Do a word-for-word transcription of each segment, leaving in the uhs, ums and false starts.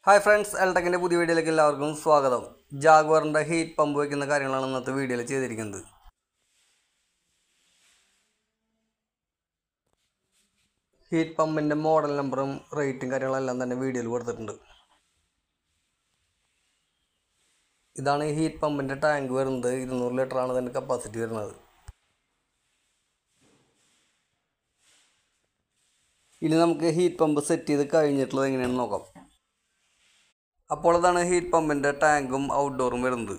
Hi friends, എൽടെക്കിൻ്റെ പുതിയ വീഡിയോയിലേക്ക് എല്ലാവർക്കും സ്വാഗതം. ജാഗ്വറിൻ്റെ ഹീറ്റ് പമ്പ് വയ്ക്കുന്ന കാര്യങ്ങളാണ് ഇന്നത്തെ വീഡിയോയിൽ ചെയ്തിരിക്കുന്നത്. ഹീറ്റ് പമ്പിൻ്റെ മോഡൽ നമ്പറും റേറ്റും കാര്യങ്ങളെല്ലാം തന്നെ വീഡിയോയിൽ കൊടുത്തിട്ടുണ്ട്. ഇതാണ് ഈ ഹീറ്റ് പമ്പിൻ്റെ ടാങ്ക് വരുന്നത്. ഇരുന്നൂറ് ലിറ്ററാണ് ഇതിൻ്റെ കപ്പാസിറ്റി വരുന്നത്. ഇനി നമുക്ക് ഹീറ്റ് പമ്പ് സെറ്റ് ചെയ്ത് കഴിഞ്ഞിട്ടുള്ളത് എങ്ങനെയാണെന്ന് നോക്കാം. അപ്പോൾ ഇതാണ് ഹീറ്റ് പമ്പിൻ്റെ ടാങ്കും ഔട്ട്ഡോറും വരുന്നത്.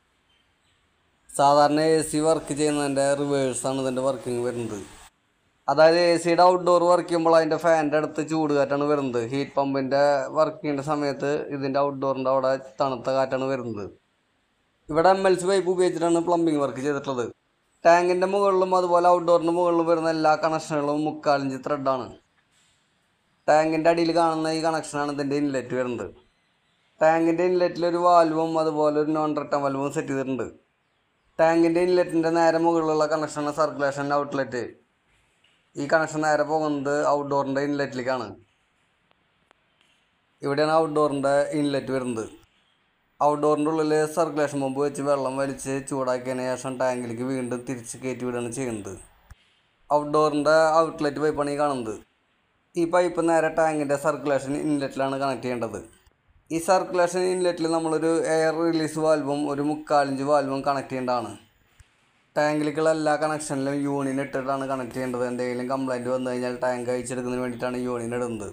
സാധാരണ എ സി വർക്ക് ചെയ്യുന്നതിൻ്റെ റിവേഴ്സാണ് ഇതിൻ്റെ വർക്കിംഗ് വരുന്നത്. അതായത് എ സിയുടെ ഔട്ട്ഡോർ വർക്ക് ചെയ്യുമ്പോൾ അതിൻ്റെ ഫാനിൻ്റെ അടുത്ത് ചൂട് കാറ്റാണ് വരുന്നത്. ഹീറ്റ് പമ്പിൻ്റെ വർക്കിങ്ങിൻ്റെ സമയത്ത് ഇതിൻ്റെ ഔട്ട്ഡോറിൻ്റെ അവിടെ തണുത്ത കാറ്റാണ് വരുന്നത്. ഇവിടെ എം എൽ സി പൈപ്പ് ഉപയോഗിച്ചിട്ടാണ് പ്ലംബിംഗ് വർക്ക് ചെയ്തിട്ടുള്ളത്. ടാങ്കിൻ്റെ മുകളിലും അതുപോലെ ഔട്ട്ഡോറിൻ്റെ മുകളിലും വരുന്ന എല്ലാ കണക്ഷനുകളും മുക്കാലിഞ്ച് ത്രെഡാണ്. ടാങ്കിൻ്റെ അടിയിൽ കാണുന്ന ഈ കണക്ഷനാണ് ഇതിൻ്റെ ഇൻലെറ്റ് വരുന്നത്. ടാങ്കിൻ്റെ ഇൻലെറ്റിലൊരു വാൽവും അതുപോലെ ഒരു നോൺ റിട്ടേൺ വാൽവും സെറ്റ് ചെയ്തിട്ടുണ്ട്. ടാങ്കിൻ്റെ ഇൻലെറ്റിൻ്റെ നേരെ മുകളിലുള്ള കണക്ഷനാണ് സർക്കുലേഷൻ ഔട്ട്ലെറ്റ്. ഈ കണക്ഷൻ നേരെ പോകുന്നത് ഔട്ട്ഡോറിൻ്റെ ഇൻലെറ്റിലേക്കാണ്. ഇവിടെയാണ് ഔട്ട്ഡോറിൻ്റെ ഇൻലെറ്റ് വരുന്നത്. ഔട്ട്ഡോറിൻ്റെ ഉള്ളിൽ സർക്കുലേഷൻ പമ്പ് വെച്ച് വെള്ളം വലിച്ച് ചൂടാക്കിയതിന് ശേഷം ടാങ്കിലേക്ക് വീണ്ടും തിരിച്ച് കയറ്റി വിടുകയാണ് ചെയ്യുന്നത്. ഔട്ട്ഡോറിൻ്റെ ഔട്ട്ലെറ്റ് പൈപ്പാണ് ഈ കാണുന്നത്. ഈ പൈപ്പ് നേരെ ടാങ്കിൻ്റെ സർക്കുലേഷൻ ഇൻലെറ്റിലാണ് കണക്ട് ചെയ്യേണ്ടത്. ഈ സർക്കുലേഷൻ ഇൻലെറ്റിൽ നമ്മളൊരു എയർ റിലീസ് വാൽവും ഒരു മുക്കാലിഞ്ച് വാൽവും കണക്ട് ചെയ്യേണ്ടതാണ്. ടാങ്കിലേക്കുള്ള എല്ലാ കണക്ഷനിലും യൂണിയൻ ഇട്ടിട്ടാണ് കണക്ട് ചെയ്യേണ്ടത്. എന്തെങ്കിലും കംപ്ലൈൻറ്റ് വന്നു കഴിഞ്ഞാൽ ടാങ്ക് അയച്ചെടുക്കുന്നതിന് വേണ്ടിയിട്ടാണ് യൂണിയൻ ഇടുന്നത്.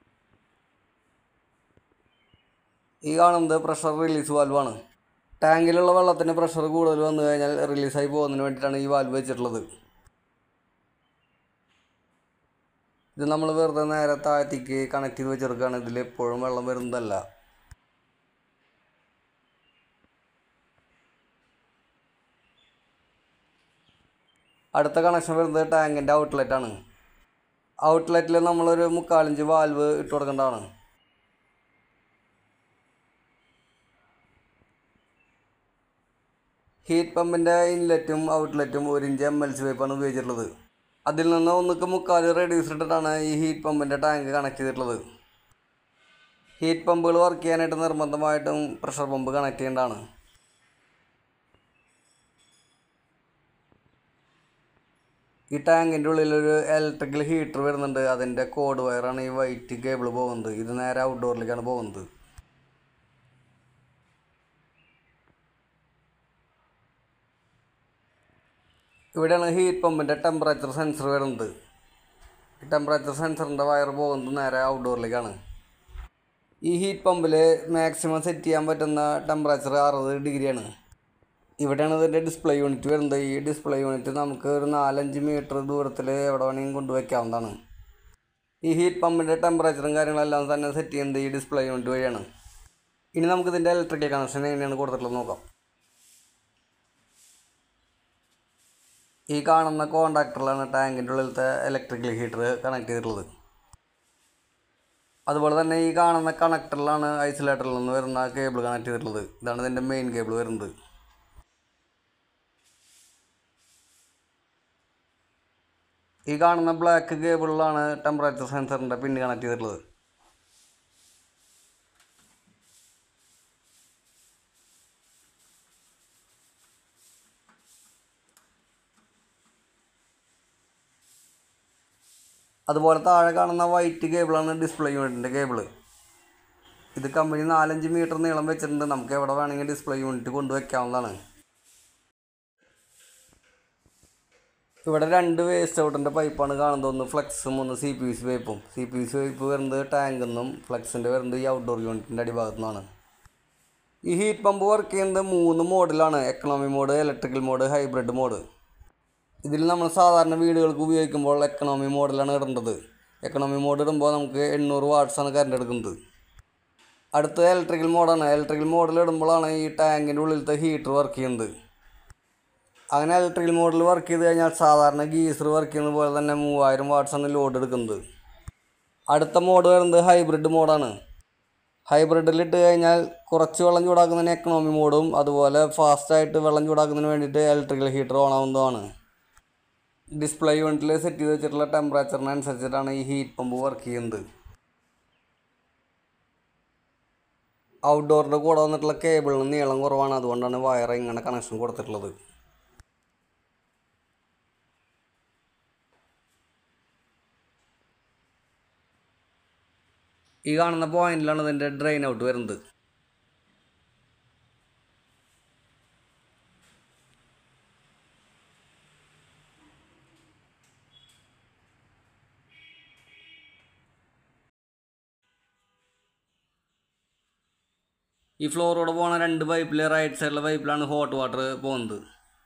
ഈ കാണുന്നത് പ്രഷർ റിലീസ് വാൽവാണ്. ടാങ്കിലുള്ള വെള്ളത്തിന് പ്രഷർ കൂടുതൽ വന്നു കഴിഞ്ഞാൽ റിലീസായി പോകുന്നതിന് വേണ്ടിയിട്ടാണ് ഈ വാൽവ് വെച്ചിട്ടുള്ളത്. ഇത് നമ്മൾ വെറുതെ നേരെ താഴത്തേക്ക് കണക്ട് ചെയ്ത് വെച്ചെടുക്കുകയാണ്. ഇതിൽ എപ്പോഴും വെള്ളം വരുന്നതല്ല. അടുത്ത കണക്ഷൻ വരുന്നത് ടാങ്കിൻ്റെ ഔട്ട്ലെറ്റാണ്. ഔട്ട്ലെറ്റിൽ നമ്മളൊരു മുക്കാലിഞ്ച് വാൽവ് ഇട്ട് കൊടുക്കേണ്ടതാണ്. ഹീറ്റ് പമ്പിൻ്റെ ഇൻലെറ്റും ഔട്ട്ലെറ്റും ഒരു ഇഞ്ച് എം എൽ സി പൈപ്പാണ് ഉപയോഗിച്ചിട്ടുള്ളത്. അതിൽ നിന്ന് ഒന്നിക്ക് മുക്കാൽ റെഡ്യൂസ് ഇട്ടിട്ടാണ് ഈ ഹീറ്റ് പമ്പിൻ്റെ ടാങ്ക് കണക്ട് ചെയ്തിട്ടുള്ളത്. ഹീറ്റ് പമ്പുകൾ വർക്ക് ചെയ്യാനായിട്ട് നിർബന്ധമായിട്ടും പ്രഷർ പമ്പ് കണക്ട് ചെയ്യേണ്ടതാണ്. ഈ ടാങ്കിൻ്റെ ഉള്ളിലൊരു ഇലക്ട്രിക്കൽ ഹീറ്റർ വരുന്നുണ്ട്. അതിൻ്റെ കോഡ് വയറാണ് ഈ വൈറ്റ് കേബിൾ പോകുന്നത്. ഇത് നേരെ ഔട്ട്ഡോറിലേക്കാണ് പോകുന്നത്. ഇവിടെയാണ് ഹീറ്റ് പമ്പിൻ്റെ ടെമ്പറേച്ചർ സെൻസർ വരുന്നത്. ഈ ടെമ്പറേച്ചർ സെൻസറിൻ്റെ വയർ പോകുന്നത് നേരെ ഔട്ട്ഡോറിലേക്കാണ്. ഈ ഹീറ്റ് പമ്പിൽ മാക്സിമം സെറ്റ് ചെയ്യാൻ പറ്റുന്ന ടെമ്പറേച്ചർ അറുപത് ഡിഗ്രിയാണ്. ഇവിടെയാണ് ഇതിൻ്റെ ഡിസ്പ്ലേ യൂണിറ്റ് വരുന്നത്. ഈ ഡിസ്പ്ലേ യൂണിറ്റ് നമുക്ക് ഒരു നാലഞ്ച് മീറ്റർ ദൂരത്തിൽ എവിടെ വേണമെങ്കിലും കൊണ്ടുവയ്ക്കാവുന്നതാണ്. ഈ ഹീറ്റ് പമ്പിൻ്റെ ടെമ്പറേച്ചറും കാര്യങ്ങളെല്ലാം തന്നെ സെറ്റ് ചെയ്യുന്നത് ഈ ഡിസ്പ്ലേ യൂണിറ്റ് വഴിയാണ്. ഇനി നമുക്കിതിൻ്റെ ഇലക്ട്രിക്കൽ കണക്ഷൻ എങ്ങനെയാണ് കൊടുത്തിട്ടുള്ളത് നോക്കാം. ഈ കാണുന്ന കോണ്ടാക്ടറിലാണ് ടാങ്കിൻ്റെ ഉള്ളിലത്തെ ഇലക്ട്രിക്കൽ ഹീറ്റർ കണക്ട് ചെയ്തിട്ടുള്ളത്. അതുപോലെ തന്നെ ഈ കാണുന്ന കണക്ടറിലാണ് ഐസൊലേറ്ററിൽ നിന്ന് വരുന്ന കേബിൾ കണക്ട് ചെയ്തിട്ടുള്ളത്. ഇതാണ് ഇതിൻ്റെ മെയിൻ കേബിൾ വരുന്നത്. ഈ കാണുന്ന ബ്ലാക്ക് കേബിളിലാണ് ടെമ്പറേച്ചർ സെൻസറിൻ്റെ പിൻ കണക്ട് ചെയ്തിട്ടുള്ളത്. അതുപോലെ താഴെ കാണുന്ന വൈറ്റ് കേബിളാണ് ഡിസ്പ്ലേ യൂണിറ്റിൻ്റെ കേബിള്. ഇത് കമ്പനി നാലഞ്ച് മീറ്റർ നീളം വെച്ചിട്ടുണ്ട്. നമുക്ക് എവിടെ വേണമെങ്കിൽ ഡിസ്പ്ലേ യൂണിറ്റ് കൊണ്ടുവയ്ക്കാവുന്നതാണ്. ഇവിടെ രണ്ട് വേസ്റ്റ് ഔട്ടിൻ്റെ പൈപ്പാണ് കാണുന്നത്. ഒന്ന് ഫ്ലെക്സും ഒന്ന് സി പി വി സി പൈപ്പും. C P V C pipe വരുന്നത് ടാങ്കിൽ നിന്നും ഫ്ലെക്സിൻ്റെ വരുന്നത് ഈ ഔട്ട്ഡോർ യൂണിറ്റിൻ്റെ അടിഭാഗത്തു നിന്നാണ്. ഈ ഹീറ്റ് പമ്പ് വർക്ക് ചെയ്യുന്നത് മൂന്ന് മോഡിലാണ്: economy mode, electrical mode, hybrid mode. ഇതിൽ നമ്മൾ സാധാരണ വീടുകൾക്ക് ഉപയോഗിക്കുമ്പോൾ എക്കണോമി മോഡിലാണ് ഇടേണ്ടത്. എക്കണോമി മോഡ് ഇടുമ്പോൾ നമുക്ക് എണ്ണൂറ് വാട്ട്സാണ് കറണ്ട് എടുക്കുന്നത്. അടുത്ത ഇലക്ട്രിക്കൽ മോഡാണ്. ഇലക്ട്രിക്കൽ മോഡിൽ ഇടുമ്പോഴാണ് ഈ ടാങ്കിൻ്റെ ഉള്ളിലത്തെ ഹീറ്റർ വർക്ക് ചെയ്യുന്നത്. അങ്ങനെ ഇലക്ട്രിക്കൽ മോഡിൽ വർക്ക് ചെയ്ത് കഴിഞ്ഞാൽ സാധാരണ ഗീസർ വർക്ക് ചെയ്യുന്ന പോലെ തന്നെ മൂവായിരം വാട്ട്സാണ് ലോഡ് എടുക്കുന്നത്. അടുത്ത മോഡ് വരുന്നത് ഹൈബ്രിഡ് മോഡാണ്. ഹൈബ്രിഡിൽ ഇട്ട് കഴിഞ്ഞാൽ കുറച്ച് വെള്ളം ചൂടാക്കുന്നതിന് എക്കണോമി മോഡും അതുപോലെ ഫാസ്റ്റായിട്ട് വെള്ളം ചൂടാക്കുന്നതിന് വേണ്ടിയിട്ട് ഇലക്ട്രിക്കൽ ഹീറ്റർ ഓൺ ആവുന്നതാണ്. ഡിസ്പ്ലേ യൂണിറ്റിൽ സെറ്റ് ചെയ്ത് വെച്ചിട്ടുള്ള ടെമ്പറേച്ചറിനനുസരിച്ചിട്ടാണ് ഈ ഹീറ്റ് പമ്പ് വർക്ക് ചെയ്യുന്നത്. ഔട്ട്ഡോറിൻ്റെ കൂടെ വന്നിട്ടുള്ള കേബിളിന് നീളം കുറവാണ്, അതുകൊണ്ടാണ് വയർ ഇങ്ങനെ കണക്ഷൻ കൊടുത്തിട്ടുള്ളത്. ഈ കാണുന്ന പോയിന്റിലാണ് ഇതിൻ്റെ ഡ്രെയിൻ ഔട്ട് വരുന്നത്. ഈ ഫ്ലോറോടെ പോകുന്ന രണ്ട് പൈപ്പിൽ റൈറ്റ് സൈഡിലെ പൈപ്പിലാണ് ഹോട്ട് വാട്ടർ പോകുന്നത്.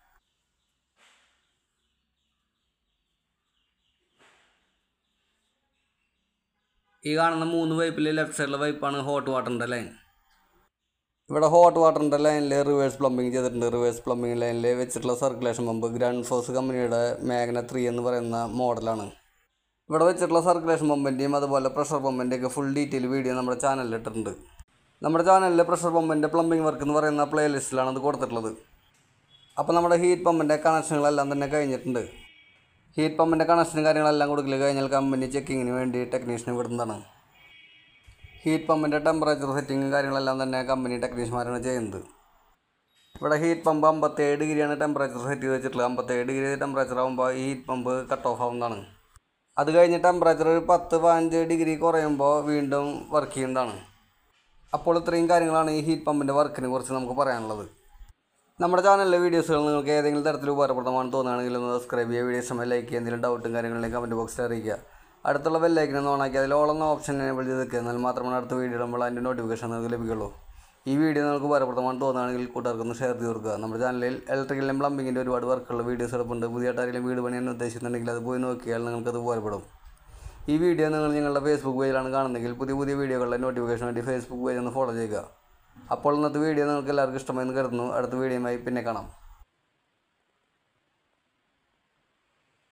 ഈ കാണുന്ന മൂന്ന് പൈപ്പിൽ ലെഫ്റ്റ് സൈഡിലെ പൈപ്പാണ് ഹോട്ട് വാട്ടറിൻ്റെ ലൈൻ. ഇവിടെ ഹോട്ട് വാട്ടറിൻ്റെ ലൈനിൽ റിവേഴ്സ് പ്ലംബിങ് ചെയ്തിട്ടുണ്ട്. റിവേഴ്സ് പ്ലംബിങ് ലൈനിൽ വെച്ചിട്ടുള്ള സർക്കുലേഷൻ പമ്പ് ഗ്രൗണ്ട് ഫോഴ്സ് കമ്പനിയുടെ മാഗ്ന ത്രീ എന്ന് പറയുന്ന മോഡലാണ്. ഇവിടെ വെച്ചിട്ടുള്ള സർക്കുലേഷൻ പമ്പിൻ്റെയും അതുപോലെ പ്രഷർ പമ്പിൻ്റെയൊക്കെ ഫുൾ ഡീറ്റെയിൽ വീഡിയോ നമ്മുടെ ചാനലിൽ ഇട്ടിട്ടുണ്ട്. നമ്മുടെ ചാനലിൽ പ്രഷർ പമ്പിൻ്റെ പ്ലംബിംഗ് വർക്ക് എന്ന് പറയുന്ന പ്ലേലിസ്റ്റിലാണ് അത് കൊടുത്തിട്ടുള്ളത്. അപ്പോൾ നമ്മുടെ ഹീറ്റ് പമ്പിൻ്റെ കണക്ഷനുകളെല്ലാം തന്നെ കഴിഞ്ഞിട്ടുണ്ട്. ഹീറ്റ് പമ്പിൻ്റെ കണക്ഷനും കാര്യങ്ങളെല്ലാം കൊടുക്കൽ കഴിഞ്ഞാൽ കമ്പനി ചെക്കിങ്ങിന് വേണ്ടി ടെക്നീഷ്യനെ വിടുന്നതാണ്. ഹീറ്റ് പമ്പിൻ്റെ ടെമ്പറേച്ചർ സെറ്റിങ്ങും കാര്യങ്ങളെല്ലാം തന്നെ കമ്പനി ടെക്നീഷ്യന്മാരാണ് ചെയ്യുന്നത്. ഇവിടെ ഹീറ്റ് പമ്പ് അമ്പത്തേഴ് ഡിഗ്രിയാണ് ടെമ്പറേച്ചർ സെറ്റ് ചെയ്ത് വെച്ചിട്ടുള്ളത്. അമ്പത്തേഴ് ഡിഗ്രി ടെമ്പറേച്ചർ ആകുമ്പോൾ ഈ ഹീറ്റ് പമ്പ് കട്ട് ഓഫ് ആവുന്നതാണ്. അത് കഴിഞ്ഞ് ടെമ്പറേച്ചർ ഒരു പത്ത് പതിനഞ്ച് ഡിഗ്രി കുറയുമ്പോൾ വീണ്ടും വർക്ക് ചെയ്യുന്നതാണ്. അപ്പോൾ ഇത്രയും കാര്യങ്ങളാണ് ഈ ഹീറ്റ് പമ്പിൻ്റെ വർക്കിനെ കുറിച്ച് നമുക്ക് പറയാനുള്ളത്. നമ്മുടെ ചാനലിലെ വീഡിയോസുകൾ നിങ്ങൾക്ക് ഏതെങ്കിലും തരത്തിൽ ഉപകാരപ്രദമാണെന്ന് തോന്നുകയാണെങ്കിൽ ഒന്ന് സബ്സ്ക്രൈബ് ചെയ്യുക, വീഡിയോ ഇഷ്ടമായി ലൈക്ക് ചെയ്യുക, എന്തെങ്കിലും ഡൗട്ടും കാര്യങ്ങളിലേക്ക് കമൻറ്റ് ബോക്സിൽ അറിയിക്കുക. അടുത്തുള്ള ബെല്ലൈക്കൻ ഓണാക്കി അതിൽ ഓൾ എന്ന ഓപ്ഷൻ എനേബിൾ ചെയ്ത് വെക്കുക. എന്നാൽ മാത്രമാണ് അടുത്ത വീഡിയോ ഇടുമ്പോൾ അതിൻ്റെ നോട്ടിഫിക്കേഷൻ നിങ്ങൾക്ക് ലഭിക്കുള്ളൂ. ഈ വീഡിയോ നിങ്ങൾക്ക് ഉപകാരപ്രദമാണെന്ന് തോന്നുകയാണെങ്കിൽ കൂട്ടുകാർക്കൊന്ന് ഷെയർ ചെയ്ത് കൊടുക്കുക. നമ്മുടെ ചാനലിൽ ഇലക്ട്രിക്കലിലും പ്ലംബിങ്ങിൻ്റെ ഒരുപാട് വർക്കുള്ള വീഡിയോസ് എടുപ്പുണ്ട്. പുതിയതായിട്ട് ആരെങ്കിലും വീട് പണിയാൻ ഉദ്ദേശിക്കുന്നുണ്ടെങ്കിൽ അത് പോയി നോക്കിയാൽ നിങ്ങൾക്കത് ഉപകാരപ്പെടും. ഈ വീഡിയോ നിങ്ങൾ നിങ്ങളുടെ ഫേസ്ബുക്ക് പേജിലാണ് കാണുന്നതെങ്കിൽ പുതിയ പുതിയ വീഡിയോകളുടെ നോട്ടിഫിക്കേഷൻ വേണ്ടി ഫേസ്ബുക്ക് പേജ് ഒന്ന് ഫോളോ ചെയ്യുക. അപ്പോൾ ഇന്നത്തെ വീഡിയോ നിങ്ങൾക്ക് എല്ലാവർക്കും ഇഷ്ടമായെന്ന് കരുതുന്നു. അടുത്ത വീഡിയോയുമായി പിന്നെ കാണാം.